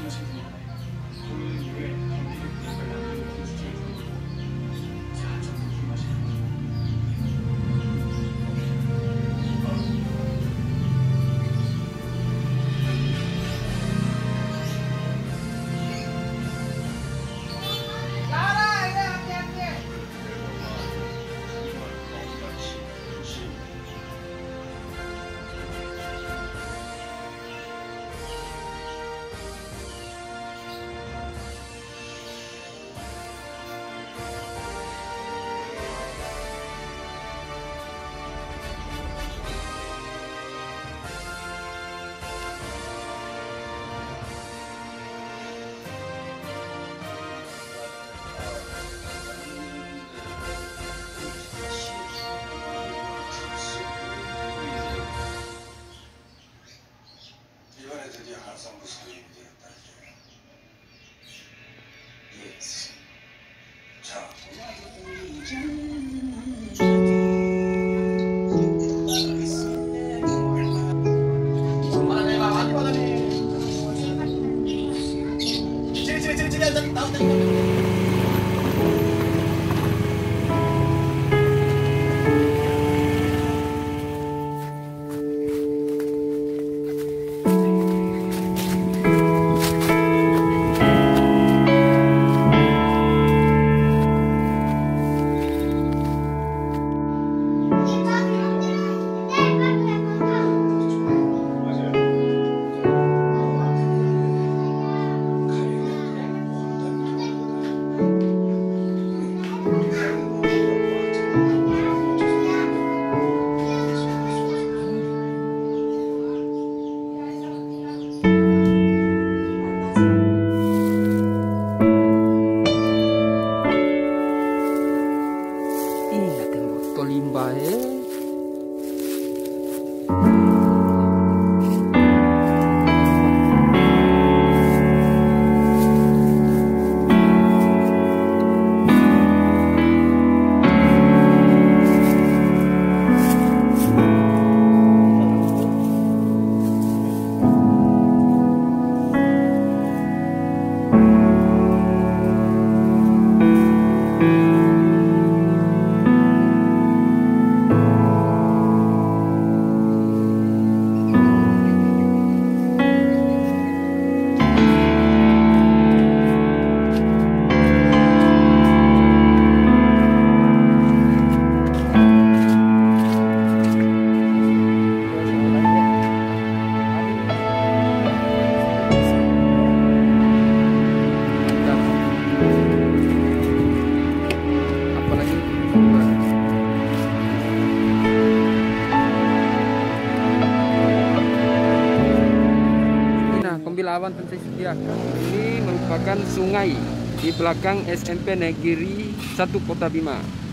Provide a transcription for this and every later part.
Pembilawan Tensai Setiakan. Ini merupakan sungai di belakang SMP Negeri 1 Kota Bima.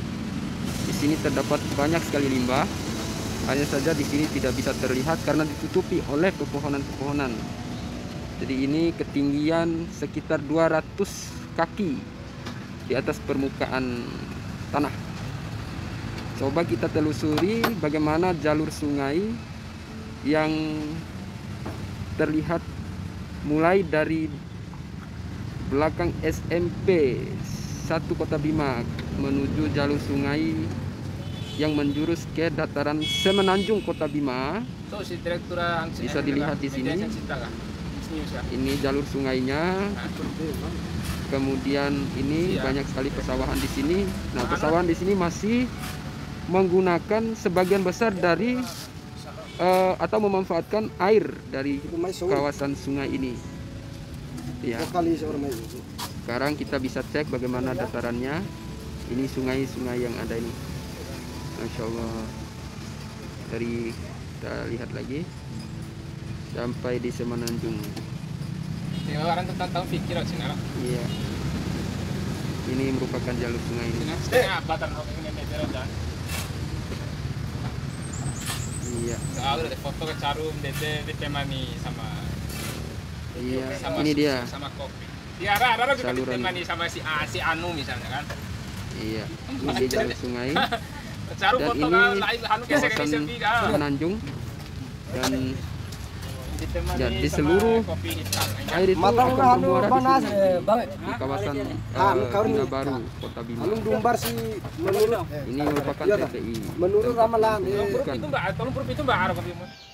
Di sini terdapat banyak sekali limbah. Hanya saja di sini tidak bisa terlihat karena ditutupi oleh pepohonan-pepohonan. Jadi ini ketinggian sekitar 200 kaki di atas permukaan tanah. Coba kita telusuri bagaimana jalur sungai yang terlihat mulai dari belakang SMP 1 Kota Bima menuju jalur sungai yang menjurus ke dataran Semenanjung Kota Bima. Bisa dilihat di sini. Ini jalur sungainya. Kemudian ini banyak sekali pesawahan di sini. Nah, pesawahan di sini masih menggunakan sebagian besar dari atau memanfaatkan air dari kawasan sungai ini. Ya. Sekarang kita bisa cek bagaimana datarannya. Ini sungai-sungai yang ada ini. Masya Allah. Dari kita lihat lagi sampai di Semenanjung. Orang tentang tahun pikir sini. Iya. Ini merupakan jalur sungai ini. Iya. Ada foto ke Carum, Dede, Temani sama. Iya. Sama ini dia. Sama kopi. Ya, ada juga Temani sama si Anu misalnya kan. Iya. Ini jalur sungai. Carum Dan foto ini kawasan Semenanjung. Dan Ditemani Ya, di sama seluruh kopi hitam. air itu Matang akan anu bermuara di panas sini, di kawasan Bina Baru, Kota Bima. anu dumbar si menurut Ini merupakan Iya, TPI. menurut ramalan Bukan. Itu Mbak, tolong proof itu Mbak kopi.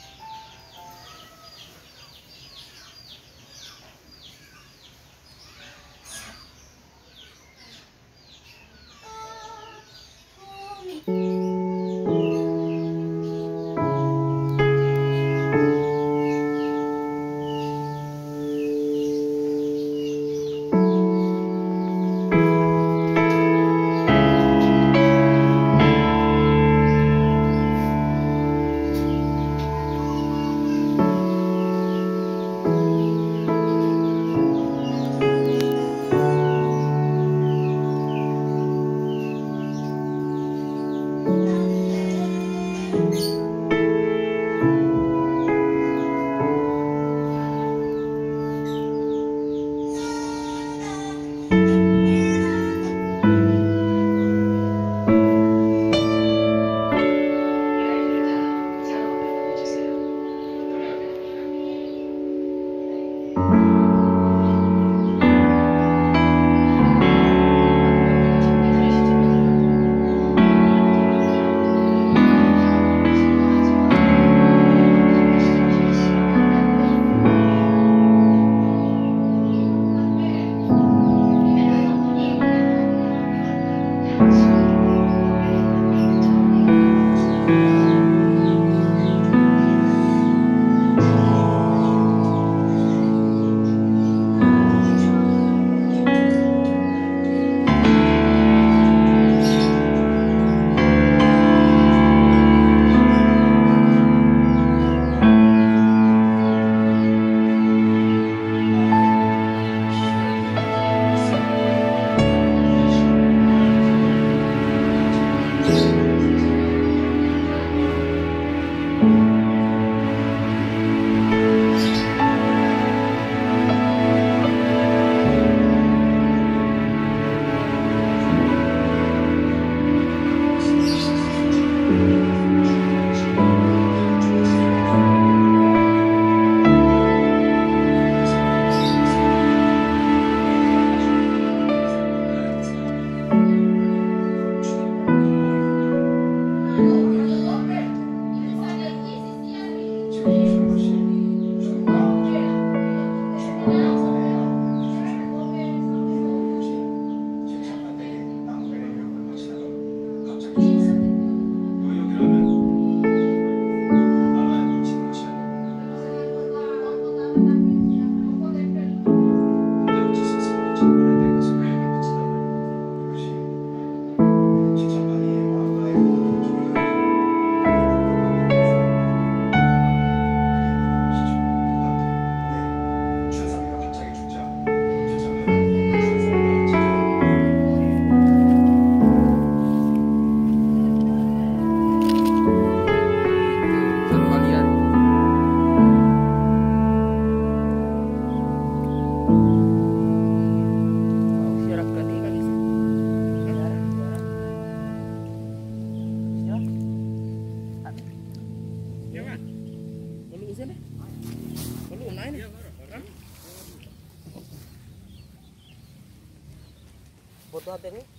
Foto hati ini.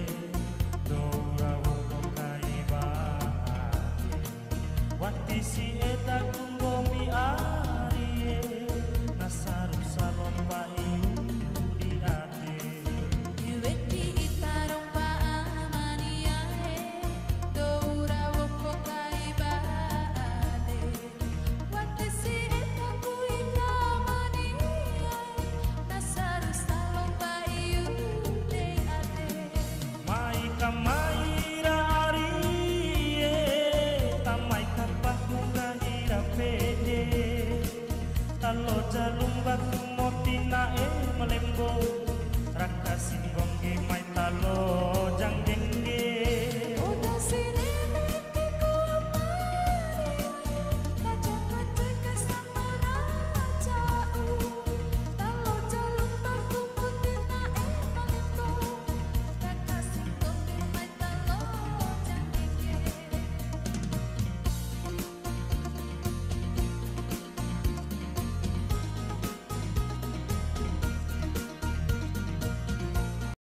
What is